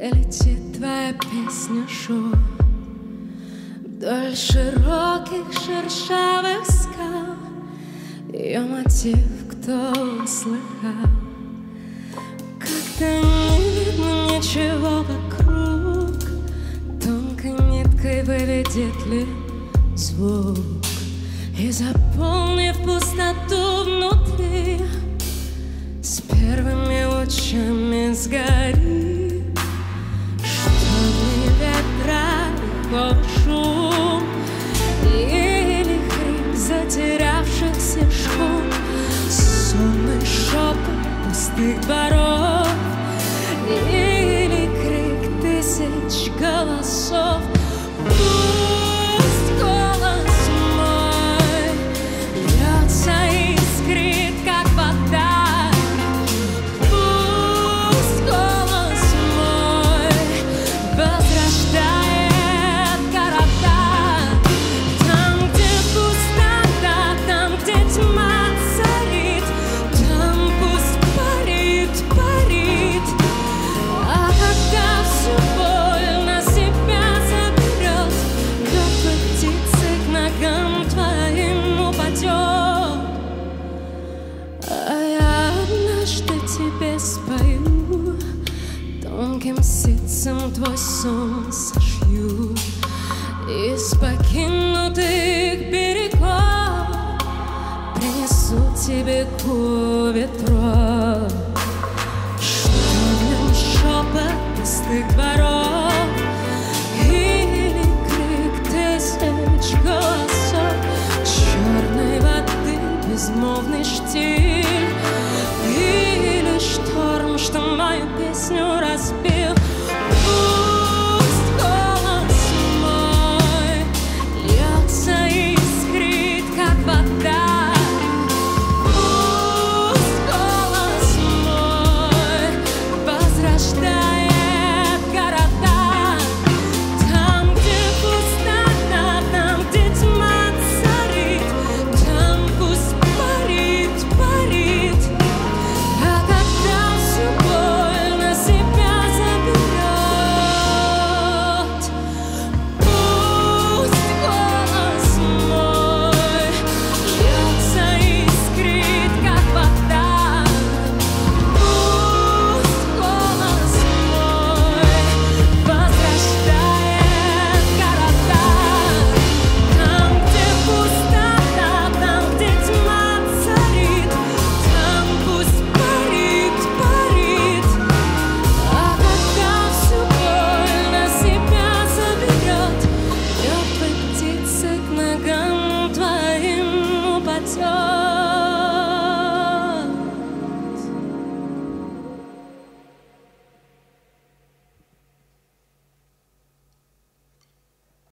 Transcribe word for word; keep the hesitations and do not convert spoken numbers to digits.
летит твоя песня шум вдоль широких шершавых скал. Ее мотив кто слыхал? Как-то не видно ничего вокруг, тонкой ниткой выведет ли звук и, заполнив пустоту внутри, с первыми лучами сгорит. Штормы ветра и холод, шум или крик затерявшихся школ, сонный шепот пустых дворов или крик тысяч голосов. Пусть голос мой льется и искрит, как вода. Пусть голос мой возрождает города. Там, где пустота, там, где тьма царит, там пусть парит, парит. А когда всю боль на себя заберет, мертвой птицей к ногам твоим упадет. А я однажды тебе спою, тонким ситцем твой сон сошью. Из покинутых берегов принесу тебе гул ветров. Штормный шепот пустых дворов или крик тысяч голосов, черной воды безмолвный штиль или шторм, что мою песню разбил. Пусть голос мой льется и искрит, как вода. Пусть голос мой возрождает города. Там, где пустота, там, где тьма царит, там пусть парит, парит. А когда всю боль на себя заберет, пусть голос мой льется и искрит, как вода. Пусть голос мой возрождает города. Там, где пустота, там, где тьма царит, там пусть парит, парит. А когда всю боль на себя заберет, мертвой птицей к ногам твоим упадет.